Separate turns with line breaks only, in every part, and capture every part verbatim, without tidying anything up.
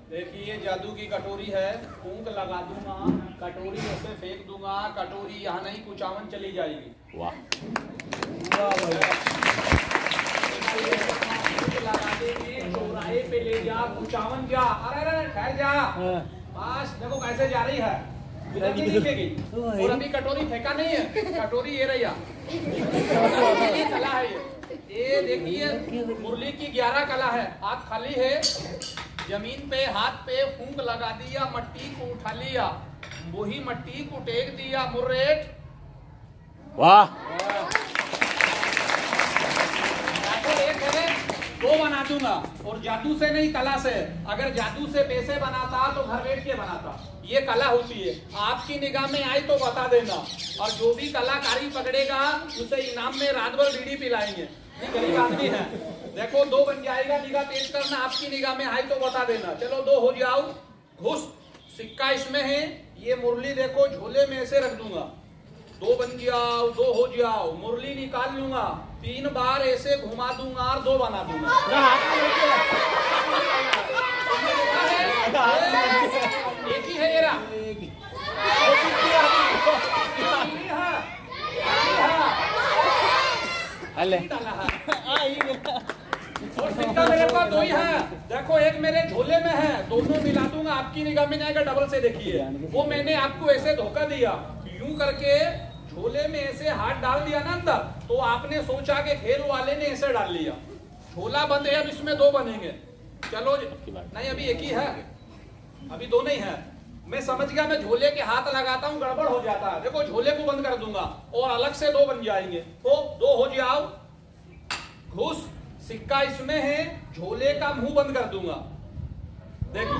देखिए जादू की कटोरी है, फूंक लगा दूंगा, कटोरी ऐसे फेंक दूंगा, कटोरी यहाँ नहीं कुचावन चली जाएगी।
वाह
लगा देंगे, चौराहे पे ले जा, कुचावन जा, अरे अरे ठहर जा, बस देखो कैसे जा रही है, इधर नहीं दिखेगी। और अभी कटोरी फेंका नहीं है, कटोरी ये रही कला है ये। ये देखिए मुरली की ग्यारह कला है। हाथ खाली है, जमीन पे हाथ पे फूंक लगा दिया, मट्टी को उठा लिया, वही मट्टी को टेक दिया, मुर्रेट।
वाह
एक है दो बना दूंगा, और जादू से नहीं कला से। अगर जादू से पैसे बनाता तो घर बैठ के बनाता, ये कला होती है। आपकी निगाह में आई तो बता देना, और जो भी कलाकारी पकड़ेगा उसे इनाम में रात भर बीड़ी पिलाएंगे। गरीब आदमी है, देखो दो बन जाएगा, निगाह तेज करना, आपकी निगाह में आई तो बता देना। चलो दो हो जाओ, घुस सिक्का इसमें है, ये मुरली देखो झोले में ऐसे रख दूंगा, दो बन जाओ, दो हो जाओ, मुरली निकाल लूंगा, तीन बार ऐसे घुमा दूंगा और दो बना दूंगा। एक ही है येरा, और सिक्का मेरे पास दो ही है, देखो एक मेरे झोले में है, दोनों मिला दूंगा, आपकी निगाह में जाएगा डबल से। देखिए वो मैंने आपको ऐसे धोखा दिया, यूं करके झोले में ऐसे हाथ डाल दिया ना अंदर, तो आपने सोचा कि खेल वाले ने ऐसे डाल लिया। झोला बंद है, अब इसमें दो बनेंगे। चलो नहीं अभी एक ही है, अभी दो नहीं है। मैं समझ गया, मैं झोले के हाथ लगाता हूँ गड़बड़ हो जाता है। देखो झोले को बंद कर दूंगा और अलग से दो बन जाएंगे, तो दो हो जाओ, घुस सिक्का इसमें है, झोले का मुंह बंद कर दूंगा। देखो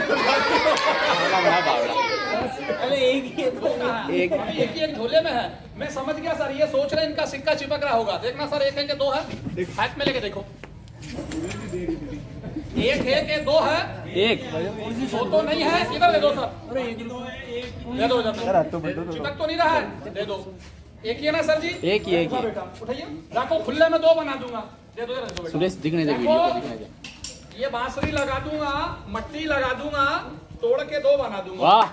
अरे एक ही
एक एक ही एक झोले में है। मैं समझ गया सर, ये सोच रहे इनका सिक्का चिपक रहा होगा। देखना सर, एक है कि दो है, हाथ में लेके देखो, एक है कि दो है,
एक
दो तो नहीं है, इधर दे दो सर, दे दो इधर, चिपक तो नहीं रहा है, दे दो। एक ही है ना सर जी,
एक ही एक ही
बेटा उठाइए, रखो, खुले में दो बना दूंगा, दे दो इधर।
सुरेश दिखने दे, वीडियो पे दिखने दे।
ये बांसुरी लगा दूंगा, मट्टी लगा दूंगा, तोड़ के दो बना दूंगा।
वाह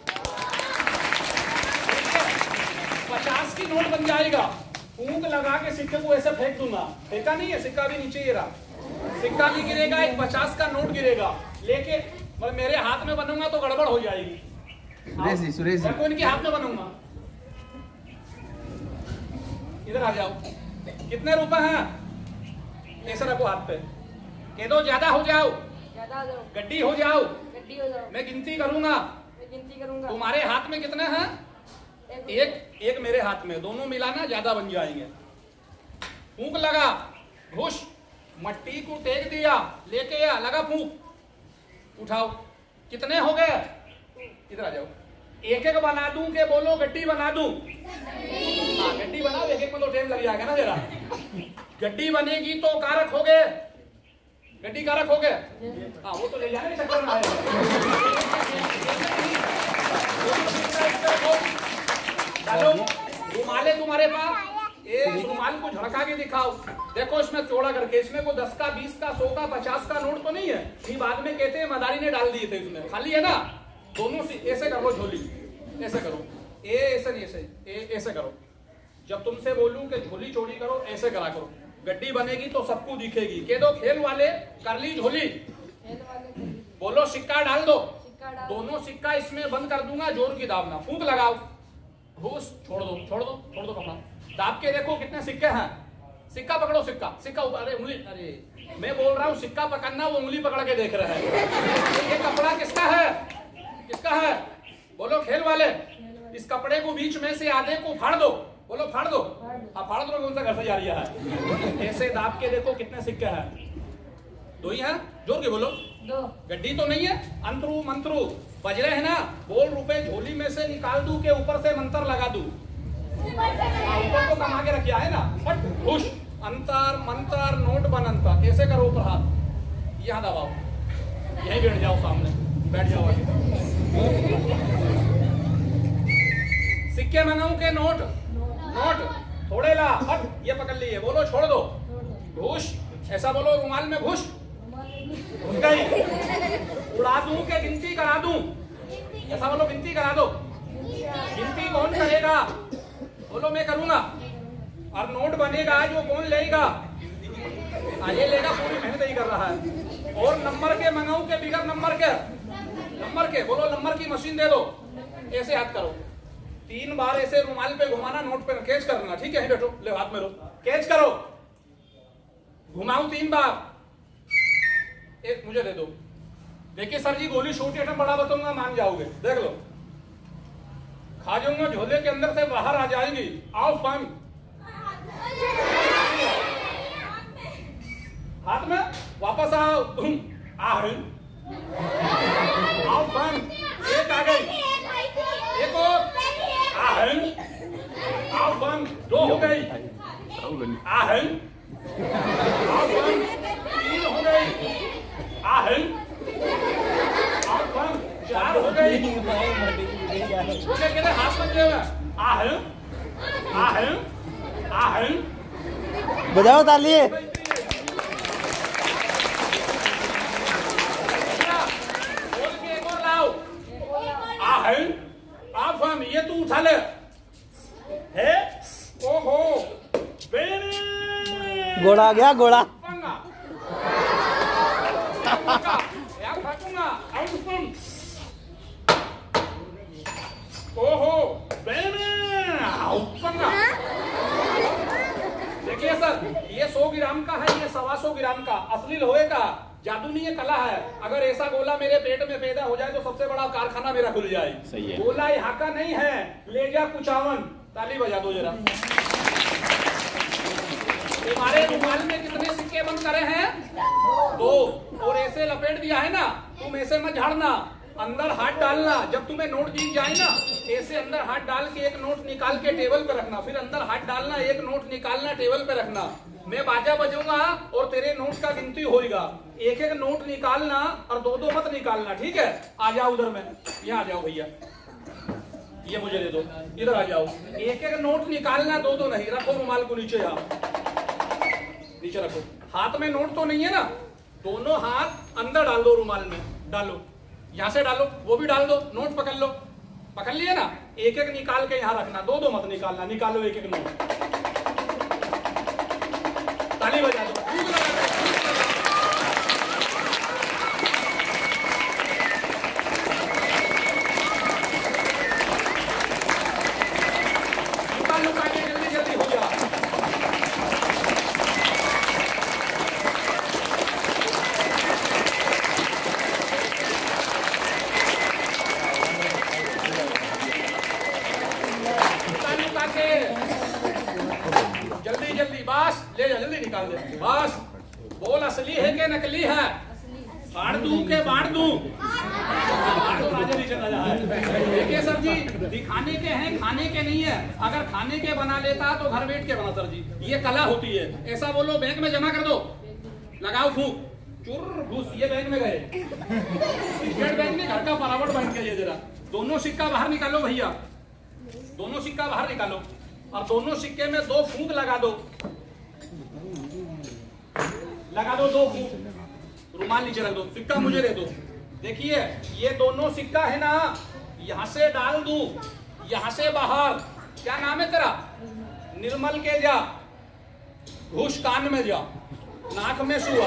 पचास की नोट बन जाएगा, फूंक लगा के सिक्के को ऐसे फेंक दूंगा। फेंका नहीं है सिक्का, भी नीचे ही रहा, सिक्का भी गिरेगा, एक पचास का नोट गिरेगा, लेके मतलब मेरे हाथ में बनूंगा तो गड़बड़ हो जाएगी।
सुरेश जी, सुरेश जी,
मैं इनके हाथ में बनूंगा। इधर आ जाओ, कितने रुपए हैं, ऐसे रखो हाथ पे, कह दो ज्यादा हो जाओ, गड्डी हो जाओ,
गड्डी हो जाओ,
मैं गिनती करूंगा,
मैं गिनती करूंगा।
तुम्हारे हाथ में कितने हैं, एक एक मेरे हाथ में, दोनों मिलाना ज्यादा बन जाएंगे। फूंक लगा, घुस, मट्टी को टेक दिया, लेके आ, लगा फूंक, उठाओ, कितने हो गए, इधर आ जाओ। एक एक बना दूं के बोलो गड्डी बना दूं? हाँ गड्डी बनाओ, एक एक में तो टाइम लग जाएगा ना जरा। गड्डी बनेगी तो कारक हो गए, गड्डी कारक हो गए, हाँ वो तो ले जाने के चक्कर में आएगा। रुमाले तुम्हारे पास, एक रुमाल को झड़का के दिखाओ, देखो इसमें चौड़ा करके, इसमें को दस का, बीस का, सौ का, पचास का नोट तो नहीं है, ये बाद में कहते हैं मदारी ने डाल दिए थे इसमें, खाली है ना। दोनों से ऐसे करो, झोली ऐसे करो, ए ऐसे नहीं, ऐसे ए ऐसे करो। जब तुमसे बोलूं कि झोली चौड़ी करो, ऐसे करा करो, गड्डी बनेगी तो सबको दिखेगी। कह दो खेल वाले कर ली झोली, बोलो सिक्का डाल दो, दोनों सिक्का इसमें बंद कर दूंगा, जोर की दाबना, फूंक लगाओ, घूस, छोड़ दो छोड़ दो छोड़ दो कपड़ा, दाब के देखो कितने सिक्के हैं। सिक्का पकड़ो, सिक्का सिक्का ऊपर, अरे उंगली, अरे मैं बोल रहा हूँ सिक्का पकड़ना, वो उंगली पकड़ के देख रहा है। ये कपड़ा किसका है, किसका है, बोलो खेल वाले। इस कपड़े को बीच में से आधे को फाड़ दो, बोलो फाड़ दो, हाँ फाड़ दो, कौन सा घर से जा रही है। ऐसे दाब के देखो कितने सिक्के हैं, दो ही है, जोर के बोलो,
दो।
गड्डी तो नहीं है, अंतरू मंत्रू बज रहे हैं ना, बोल रुपए झोली में से निकाल दूं के ऊपर से मंत्र लगा दूं, ऊपर को कमा के रखिया है ना, फट खुश, अंतर मंत्र नोट बनंता, कैसे करो ऊपर हाथ, यहाँ दबाओ, यहीं बैठ जाओ, सामने बैठ जाओ। सिक्के मंगाऊं के नोट, नोट थोड़े ला, हट ये पकड़ लिए, बोलो छोड़ दो, घुस, ऐसा बोलो रुमाल में घुस, घुस गई। उड़ा दूं के गिनती करा दूं? ऐसा बोलो, गिनती करा दो। गिनती कौन करेगा? बोलो मैं करूंगा। और नोट बनेगा जो कौन लेगा? ये लेगा, पूरी मेहनत ही कर रहा है। और नंबर के मंगाऊ के बिगड़ नंबर के नंबर के बोलो, नंबर की मशीन दे दो। ऐसे हाथ करो, तीन बार ऐसे रुमाल पे घुमाना, नोट पे कैच करना। ठीक है, बैठो, ले हाथ में लो, कैच करो, घुमाऊं तीन बार। एक मुझे दे दो। देखिए सर जी, गोली छोटी आइटम बड़ा बताऊंगा, मान जाओगे। देख लो, खा जाऊंगा, झोले के अंदर से बाहर आ जाएंगी। आओ फन, हाथ में वापस आओ। आओ आओ फन, एक आ गई, एक और आहन, आओ फन, दो हो गई, आहन, आओ फन, तीन हो गई, आहन, आओ फन, चार हो गई। वो क्या कहते हैं, हाथ में हुआ, आहन, आहन, आहन,
बजाओ ताली।
आहन, आप हम ये तू उठा ले है। ओहो,
घोड़ा आ गया, घोड़ा।
ओहो, देखिए सर, ये सौ ग्राम का है, ये सवा सौ ग्राम का, असली लोहे का। जादू नहीं है, कला है। अगर ऐसा गोला मेरे पेट में पैदा हो जाए तो सबसे बड़ा कारखाना मेरा खुल जाए।
सही है।
गोला यहाँ का नहीं है, ले जा कुचावन। ताली बजा दो जरा। तुम्हारे रुमाल में कितने सिक्के बंद करे हैं? दो। और ऐसे लपेट दिया है ना, तुम ऐसे मत झाड़ना, अंदर हाथ डालना। जब तुम्हें नोट दी जाए ना, ऐसे अंदर हाथ डाल के एक नोट निकाल के टेबल पे रखना, फिर अंदर हाथ डालना, एक नोट निकालना, टेबल पे रखना। मैं बाजा बजूंगा और तेरे नोट का गिनती होएगा। एक एक नोट निकालना और दो दो मत निकालना, ठीक है? आ जाओ उधर में, यहाँ आ जाओ भैया, ये मुझे दे दो, इधर आ जाओ। एक एक नोट निकालना, दो दो नहीं। रखो रुमाल को नीचे, यहाँ नीचे रखो। हाथ में नोट तो नहीं है ना, दोनों हाथ अंदर डाल दो, रुमाल में डालो, यहाँ से डालो, वो भी डाल दो, नोट पकड़ लो, पकड़ लिए ना। एक एक निकाल के यहाँ रखना, दो दो मत निकालना, निकालो एक एक नोट। ताली बजा दो। लुका लुका के जल्दी जल्दी हो जा। जल्दी जल्दी, बस ले जा, जल्दी निकाल दे, बस। बोल असली है कि नकली है? फाड़ दूं के बांट दूं? राजा नीचे राजा है। देखिए सर जी, दिखाने के हैं, खाने के नहीं है। अगर खाने के बना लेता तो घर बैठ के बना सर जी, ये कला होती है। ऐसा बोलो, बैंक में जमा कर दो, लगाओ फूक, चुर घुस, ये बैंक में गए। स्टेट बैंक में घर का फरावट बन गया। जरा दोनों सिक्का बाहर निकालो भैया, दोनों सिक्का बाहर निकालो और दोनों सिक्के में दो फूंक लगा दो, लगा दो दो फूंक। रुमाल नीचे रख दो, सिक्का मुझे दे दो। देखिए ये दोनों सिक्का है ना, यहाँ से डाल दूं, यहाँ से बाहर। क्या नाम है तेरा? निर्मल के जा, घुस कान में जा, नाक में सुआ।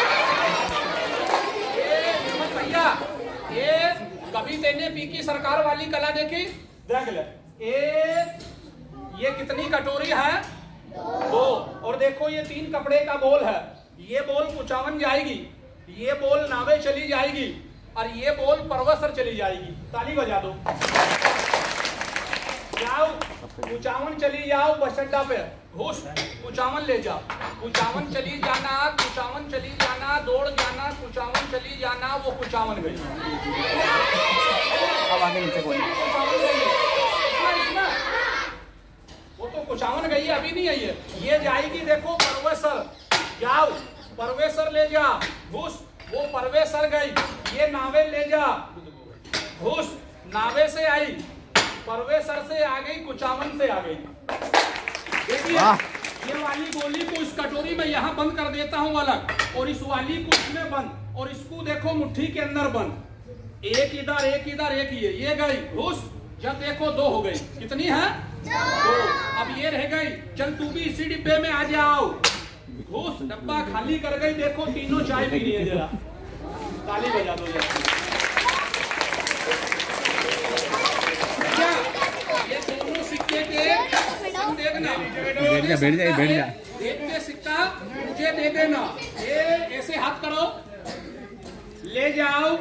ये निर्मल भैया, ये कभी तेने पी की सरकार वाली कला देखी? देख ले, एक ये कितनी कटोरी है? दो। और देखो ये तीन कपड़े का बोल है, ये बोल कुचावन जाएगी, ये बोल नावे चली जाएगी और ये बोल परवसर चली जाएगी। ताली बजा दो। जाओ कुचावन चली जाओ, बस अड्डा पे घुस, कुचावन ले जा, कुचावन चली जाना, कुचावन चली जाना, दौड़ जाना, कुचावन चली जाना। वो कुचावन गई।
अब आगे नीचे कोई
वो तो कुचावन गई है, अभी नहीं आई है। ये जाएगी देखो परवेसर, जाओ परवेसर ले जा, घुस, वो परवेसर गई। ये नावे ले जा, घुस, नावे से आई, परवेसर से आ गई, कुचावन से आ गई। देखिए ये वाली गोली को इस कटोरी में यहाँ बंद कर देता हूँ अलग, और इस वाली को इसमें बंद, और इसको देखो मुट्ठी के अंदर बंद। एक इधर एक इधर एक ये ये गई घुस। जब देखो दो हो गई। कितनी है? दो। अब ये रह गई। चल तू भी इसी डिब्बे में आ जाओ। घुस। डब्बा खाली कर गई। देखो तीनों चाय पी रही है। जरा ताली बजा दो जरा। ये दोनों सिक्के के देखना।
बैठ जा बैठ जा बैठ जा।
देख के सिक्का मुझे दे देना। ये ऐसे हाथ करो, ले जाओ,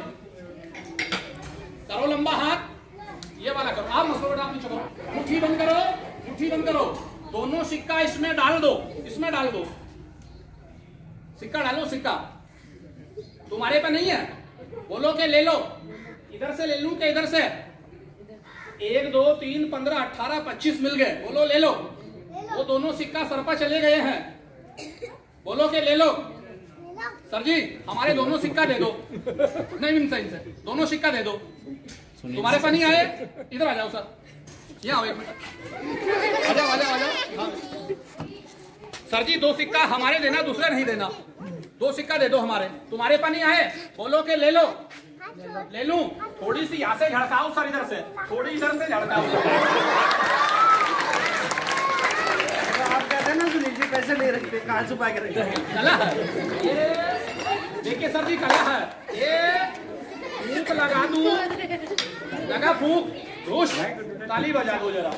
करो लंबा हाथ, ये वाला करो। आप मसलो आप नीचे करो, मुट्ठी बंद करो, मुट्ठी बंद करो। दोनों सिक्का इसमें डाल दो, इसमें डाल दो। सिक्का डालो, सिक्का तुम्हारे पे नहीं है। बोलो के ले लो। इधर से ले लूं के इधर से? एक दो तीन पंद्रह अठारह पच्चीस मिल गए। बोलो ले लो। वो दोनों सिक्का सर पर चले गए हैं। बोलो के ले लो। सर जी हमारे दोनों सिक्का दे दो। नहीं मिनसा इनसे दोनों सिक्का दे दो। तुम्हारे पास नहीं आए? इधर आ जाओ सर, यहाँ आओ एक मिनट। आ जाओ आ जाओ आ जाओ। हाँ। सर जी दो सिक्का हमारे देना, दूसरे नहीं देना। दो सिक्का दे दो हमारे। तुम्हारे पास नहीं आए? बोलो के ले लो। ले लूं? थोड़ी सी यहाँ से झड़काओ सर, इधर से थोड़ी इधर से झड़काओ।
आप कहते हैं ना सुनील जी पैसे नहीं रखते, कहाँ छुपा के रखते हैं।
कला है ये, देखिए सर जी कला है ये। फूंक लगा दूं, लगा फूंक घुस। ताली बजा दो जरा।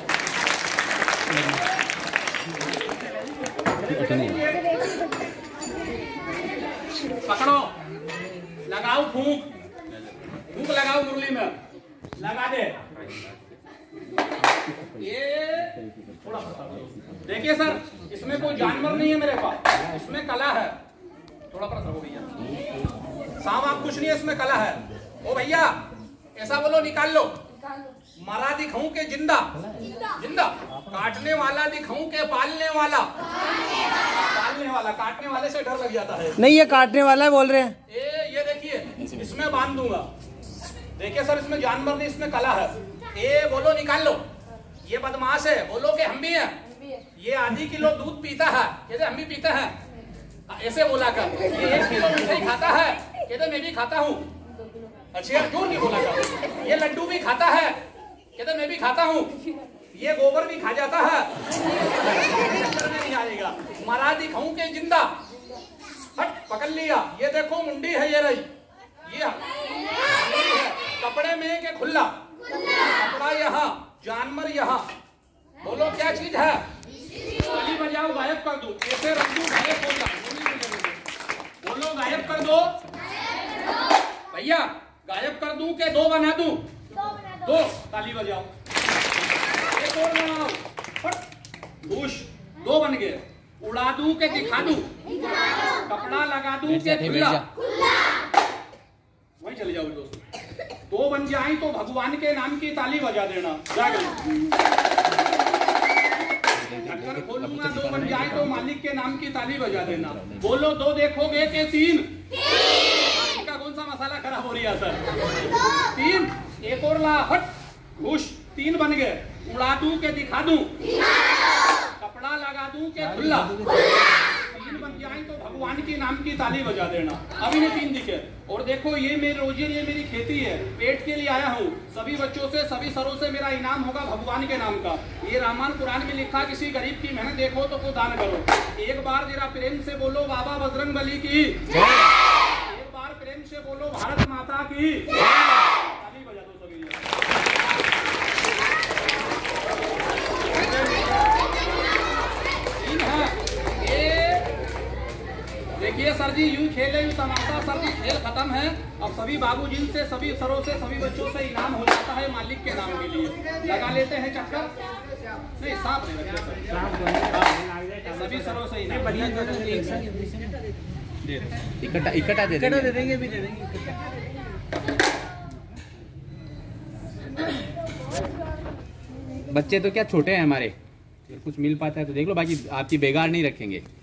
पकड़ो, लगाओ फूंक, फूंक लगाओ मुरली में, लगा दे। ये थोड़ा देखिए सर, इसमें कोई जानवर नहीं है मेरे पास, इसमें कला है। थोड़ा पर रखो भैया, सांप आप कुछ नहीं है, इसमें कला है। ओ भैया ऐसा बोलो, निकाल लो। मरा दिखाऊं के जिंदा? जिंदा। काटने वाला दिखाऊं के पालने वाला? पालने वाला। काटने वाले से डर लग जाता है।
नहीं ये काटने वाला है बोल रहे हैं।
ए, ये देखिए इसमें बांध दूंगा। देखिए सर इसमें जानवर नहीं, इसमें कला है। ए बोलो निकाल लो। ये बदमाश है। बोलो कि हम भी हैं। ये आधी किलो दूध पीता है, कहते हम भी पीते हैं। ऐसे बोला कर। ये एक किलो मिठाई खाता है, कहते मैं भी खाता हूँ। अच्छा क्यों नहीं बोला कर। ये लड्डू भी खाता है, कहते मैं भी खाता हूँ। ये गोबर भी खा जाता है, नहीं आएगा। मरा दिखाऊं के जिंदा? हट पकड़ लिया। ये देखो मुंडी है, ये रही। ये कपड़े में के खुला कपड़ा, यहाँ जानवर यहाँ। बोलो क्या चीज है? ताली बजाओ, गायब कर दो। ऐसे रख दो, गायब होगा। बोलो गायब कर दो भैया। गायब कर दूं के दो बना दूं? दो। ताली बजाओ। एक और बनाओ। खुश। दो बन गए। उड़ा दूं के दिखा दूं? कपड़ा लगा दूं के खुला? वहीं चले जाओ दोस्तों। दो बन जाए तो भगवान के नाम की ताली बजा देना। ढक्कन खोलूंगा, दो बन जाए तो मालिक के नाम की ताली बजा देना। बोलो दो देखोगे के तीन? इनका कौन सा मसाला खराब हो रही है सर? तीन। एक और ला। हट खुश। तीन बन गए। उड़ा दूं के दिखा दूं? कपड़ा लगा दूं के खुला? तीन बन जाए तो भगवान के नाम की ताली बजा देना। अभी ने तीन दिखे। और देखो ये मेरी रोजी, ये मेरी खेती है, पेट के लिए आया हूँ। सभी बच्चों से, सभी सरों से मेरा इनाम होगा भगवान के नाम का। ये रामायण पुराण में लिखा, किसी गरीब की मेहनत देखो तो को दान करो। एक बार जरा प्रेम से बोलो बाबा बजरंग बली की। एक बार प्रेम से बोलो भारत माता की। ताली बजा दो सभी। तीन है। देखिए सर जी यूं खेले यूं तमाशा। सर जी खेल खत्म है। अब सभी बाबूजी से, सभी सरों से, सभी बच्चों से इनाम हो जाता है मालिक के नाम के लिए। लगा लेते हैं चक्कर। नहीं सांप नहीं लगता सभी सरों से इनाम।
इकट्ठा इकट्ठा दे देंगे, दे देंगे भी दे देंगे।
बच्चे तो क्या छोटे हैं हमारे, कुछ मिल पाता है तो देख लो, बाकी आपकी बेगार नहीं रखेंगे।